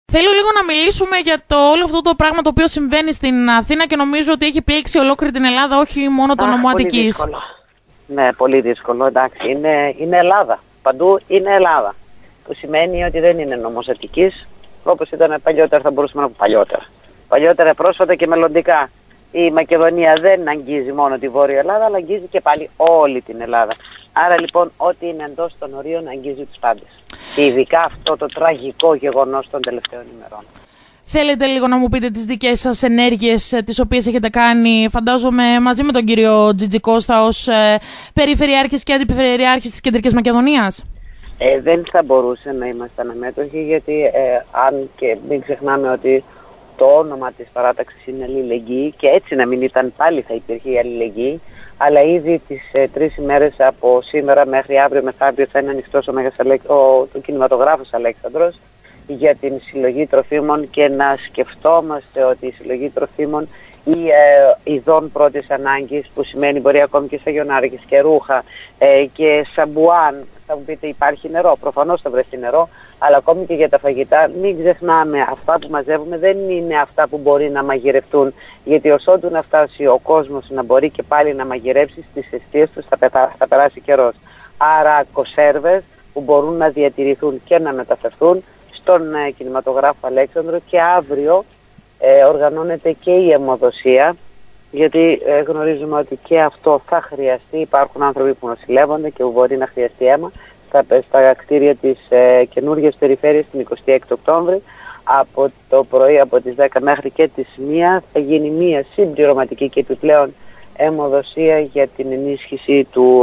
Θέλω λίγο να μιλήσουμε για όλο αυτό το πράγμα το οποίο συμβαίνει στην Αθήνα και νομίζω ότι έχει πλήξει ολόκληρη την Ελλάδα, όχι μόνο το νομό Αττικής. Δύσκολο. Ναι, πολύ δύσκολο. Εντάξει, είναι Ελλάδα. Παντού είναι Ελλάδα. Που σημαίνει ότι δεν είναι νομός Αττικής, όπως ήταν παλιότερα, θα μπορούσαμε να πούμε παλιότερα. Παλιότερα, πρόσφατα και μελλοντικά. Η Μακεδονία δεν αγγίζει μόνο τη Βόρεια Ελλάδα, αλλά αγγίζει και πάλι όλη την Ελλάδα. Άρα λοιπόν, ό,τι είναι εντός των ορίων αγγίζει τους πάντες. Και ειδικά αυτό το τραγικό γεγονός των τελευταίων ημερών. Θέλετε λίγο να μου πείτε τις δικές σας ενέργειες, τις οποίες έχετε κάνει, φαντάζομαι, μαζί με τον κύριο Τζιτζικώστα ως περιφερειάρχης και αντιπεριφερειάρχης της Κεντρικής Μακεδονίας? Δεν θα μπορούσε να ήμασταν αμέτωχοι, γιατί αν και μην ξεχνάμε ότι το όνομα της παράταξης είναι αλληλεγγύη, και έτσι να μην ήταν πάλι θα υπήρχε η αλληλεγγύη, αλλά ήδη τις 3 ημέρες από σήμερα μέχρι αύριο μεθαύριο θα είναι ανοιχτός ο κινηματογράφος Αλέξανδρος για την συλλογή τροφίμων, και να σκεφτόμαστε ότι η συλλογή τροφίμων ή ειδών πρώτης ανάγκης, που σημαίνει μπορεί ακόμη και σαγιονάρικες και ρούχα και σαμπουάν. Θα μου πείτε, υπάρχει νερό, προφανώς θα βρεθεί νερό, αλλά ακόμη και για τα φαγητά μην ξεχνάμε, αυτά που μαζεύουμε δεν είναι αυτά που μπορεί να μαγειρευτούν, γιατί ως ότου να φτάσει ο κόσμος να μπορεί και πάλι να μαγειρέψει, στις εστίες τους θα περάσει καιρός. Άρα κονσέρβες που μπορούν να διατηρηθούν και να μεταφερθούν στον κινηματογράφο Αλέξανδρο, και αύριο οργανώνεται και η αιμοδοσία, γιατί γνωρίζουμε ότι και αυτό θα χρειαστεί. Υπάρχουν άνθρωποι που νοσηλεύονται και που μπορεί να χρειαστεί αίμα στα κτίρια της καινούργιας περιφέρειας την 26 Οκτώβρη. Από το πρωί από τις 10 μέχρι και τις 1 θα γίνει μια συμπληρωματική και επιπλέον αιμοδοσία για την ενίσχυση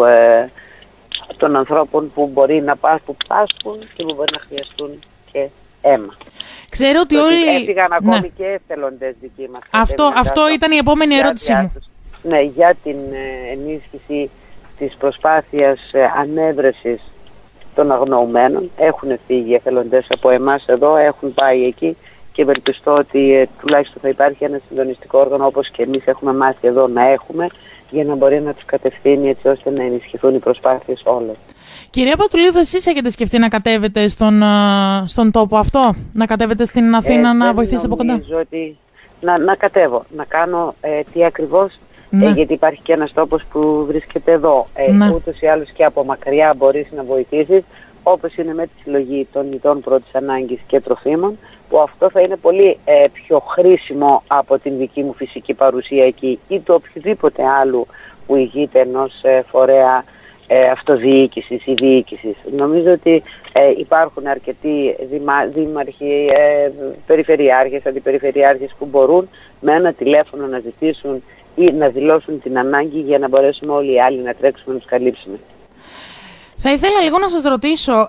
των ανθρώπων που μπορεί να πάσχουν και που μπορεί να χρειαστούν και αίμα. Ξέρω ότι όλοι έφυγαν ακόμη και εθελοντές δικοί μας. Αυτό ήταν η επόμενη ερώτησή μου. Ναι, για την ενίσχυση της προσπάθειας ανέβρεσης των αγνοωμένων. Έχουν φύγει εθελοντές από εμάς εδώ, έχουν πάει εκεί, και ευελπιστώ ότι τουλάχιστον θα υπάρχει ένα συντονιστικό όργανο, όπως και εμείς έχουμε μάθει εδώ να έχουμε, για να μπορεί να τους κατευθύνει, έτσι ώστε να ενισχυθούν οι προσπάθειες όλων. Κυρία Πατουλίδου, εσείς έχετε σκεφτεί να κατέβετε στον τόπο αυτό, να κατέβετε στην Αθήνα να βοηθήσετε από κοντά? Νομίζω ότι να κατέβω, να κάνω τι ακριβώς, γιατί υπάρχει και ένας τόπος που βρίσκεται εδώ. Ούτως ή άλλως και από μακριά μπορείς να βοηθήσεις, όπως είναι με τη συλλογή των ειδών πρώτης ανάγκης και τροφίμων, που αυτό θα είναι πολύ πιο χρήσιμο από την δική μου φυσική παρουσία εκεί ή το οποιοδήποτε άλλου που ηγείται ενός φορέα αυτοδιοίκησης ή διοίκησης. Νομίζω ότι υπάρχουν αρκετοί δήμαρχοι, περιφερειάρχες, αντιπεριφερειάρχες που μπορούν με ένα τηλέφωνο να ζητήσουν ή να δηλώσουν την ανάγκη, για να μπορέσουμε όλοι οι άλλοι να τρέξουμε να τους καλύψουμε. Θα ήθελα λίγο να σας ρωτήσω,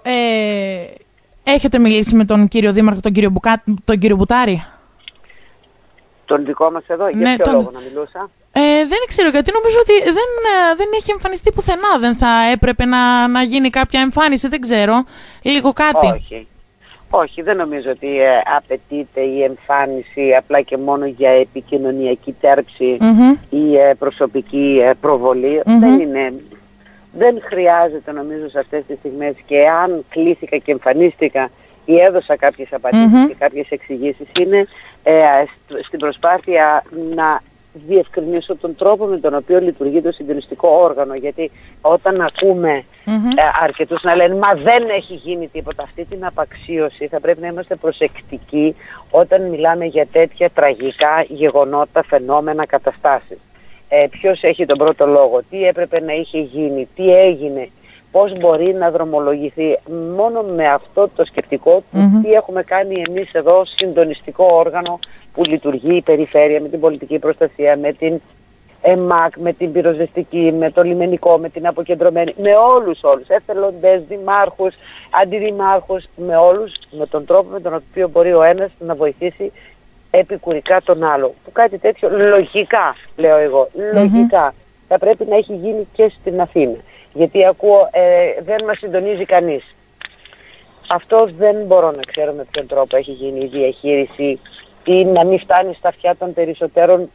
έχετε μιλήσει με τον κύριο Δήμαρχο, τον κύριο Μπουτάρη? Τον δικό μας εδώ, για ποιο λόγο να μιλούσα? Δεν ξέρω, γιατί νομίζω ότι δεν έχει εμφανιστεί πουθενά. Δεν θα έπρεπε να γίνει κάποια εμφάνιση, δεν ξέρω, λίγο κάτι? Όχι, δεν νομίζω ότι απαιτείται η εμφάνιση απλά και μόνο για επικοινωνιακή τέρψη ή προσωπική προβολή. Δεν χρειάζεται, νομίζω, σε αυτές τις στιγμές, και αν κλήθηκα και εμφανίστηκα ή έδωσα κάποιες απαντήσεις και κάποιες εξηγήσεις, είναι στην προσπάθεια να διευκρινίσω τον τρόπο με τον οποίο λειτουργεί το συντονιστικό όργανο, γιατί όταν ακούμε αρκετούς να λένε «μα δεν έχει γίνει τίποτα», αυτή την απαξίωση θα πρέπει να είμαστε προσεκτικοί όταν μιλάμε για τέτοια τραγικά γεγονότα, φαινόμενα, καταστάσεις. Ποιος έχει τον πρώτο λόγο, τι έπρεπε να είχε γίνει, τι έγινε, πώς μπορεί να δρομολογηθεί. Μόνο με αυτό το σκεπτικό τι έχουμε κάνει εμείς εδώ, συντονιστικό όργανο που λειτουργεί η περιφέρεια, με την πολιτική προστασία, με την ΕΜΑΚ, με την πυροσβεστική, με το λιμενικό, με την αποκεντρωμένη, με όλους, εθελοντές, δημάρχους, αντιδημάρχους, με όλους, με τον τρόπο με τον οποίο μπορεί ο ένας να βοηθήσει επικουρικά τον άλλο. Που κάτι τέτοιο λογικά, λέω εγώ, λογικά θα πρέπει να έχει γίνει και στην Αθήνα. Γιατί ακούω δεν μας συντονίζει κανείς. Αυτό δεν μπορώ να ξέρω με ποιον τρόπο έχει γίνει η διαχείριση, ή να μην φτάνει στα αυτιά των περισσότερων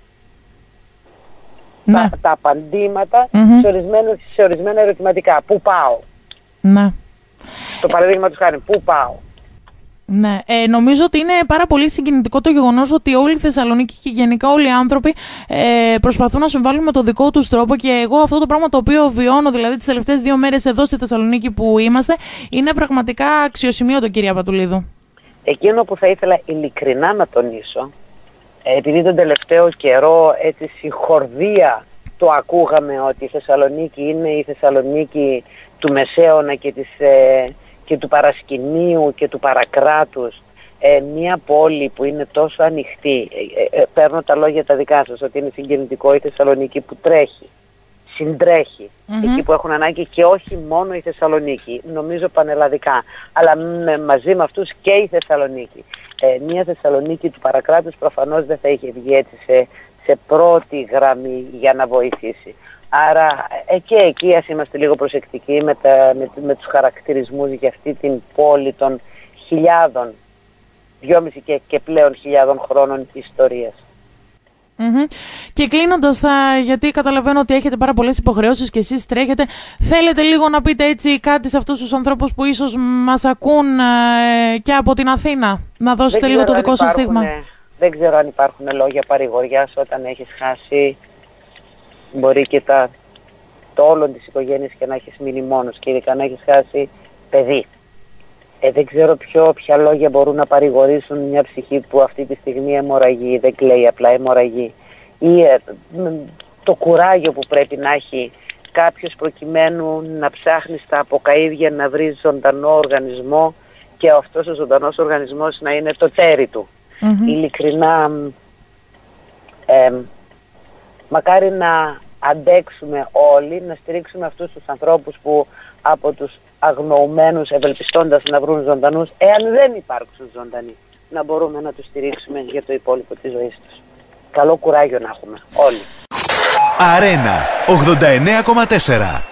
τα απαντήματα σε ορισμένα ερωτηματικά. Πού πάω? Το παραδείγμα τους χάρη, πού πάω? Ναι, νομίζω ότι είναι πάρα πολύ συγκινητικό το γεγονός ότι όλη η Θεσσαλονίκη και γενικά όλοι οι άνθρωποι προσπαθούν να συμβάλλουν με το δικό τους τρόπο, και εγώ αυτό το πράγμα το οποίο βιώνω, δηλαδή τις τελευταίες 2 μέρες εδώ στη Θεσσαλονίκη που είμαστε, είναι πραγματικά αξιοσημείωτο, κυρία Πατουλίδου. Εκείνο που θα ήθελα ειλικρινά να τονίσω, επειδή τον τελευταίο καιρό έτσι συγχορδία το ακούγαμε ότι η Θεσσαλονίκη είναι η Θεσσαλονίκη του Μεσαίωνα και του παρασκηνίου και του παρακράτους, μια πόλη που είναι τόσο ανοιχτή, παίρνω τα λόγια τα δικά σας, ότι είναι συγκινητικό η Θεσσαλονίκη που τρέχει, συντρέχει, εκεί που έχουν ανάγκη, και όχι μόνο η Θεσσαλονίκη, νομίζω πανελλαδικά, αλλά μαζί με αυτούς και η Θεσσαλονίκη. Μια Θεσσαλονίκη του παρακράτους προφανώς δεν θα είχε βγει έτσι σε πρώτη γραμμή για να βοηθήσει. Άρα και εκεί ας είμαστε λίγο προσεκτικοί με τους χαρακτηρισμούς για αυτή την πόλη των χιλιάδων, 2,5 και πλέον χιλιάδων χρόνων ιστορίας. Και κλείνοντας, γιατί καταλαβαίνω ότι έχετε πάρα πολλές υποχρεώσεις και εσείς τρέχετε, θέλετε λίγο να πείτε έτσι κάτι σε αυτούς τους ανθρώπους που ίσως μας ακούν και από την Αθήνα, να δώσετε λίγο το δικό σας στίγμα? Δεν ξέρω αν υπάρχουν λόγια παρηγοριάς όταν έχεις χάσει, μπορεί και το όλο της οικογένειας, και να έχεις μείνει μόνος, και ειδικά να έχεις χάσει παιδί. Δεν ξέρω ποια λόγια μπορούν να παρηγορήσουν μια ψυχή που αυτή τη στιγμή αιμορραγεί, δεν κλαίει, απλά αιμορραγεί. Ή το κουράγιο που πρέπει να έχει κάποιος προκειμένου να ψάχνει στα αποκαΐδια να βρει ζωντανό οργανισμό, και αυτός ο ζωντανός οργανισμός να είναι το τέρι του. Ειλικρινά, μακάρι να αντέξουμε όλοι, να στηρίξουμε αυτούς τους ανθρώπους που από τους αγνοωμένους, ευελπιστώντας να βρουν ζωντανούς, εάν δεν υπάρξουν ζωντανοί, να μπορούμε να τους στηρίξουμε για το υπόλοιπο της ζωής τους. Καλό κουράγιο να έχουμε όλοι. Αρένα 89,4